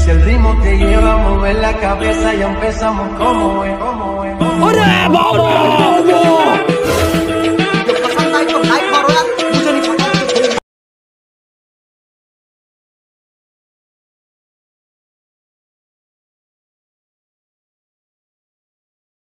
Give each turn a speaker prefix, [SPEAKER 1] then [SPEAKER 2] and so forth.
[SPEAKER 1] Si el ritmo te lleva a mover la cabeza, ya empezamos como es.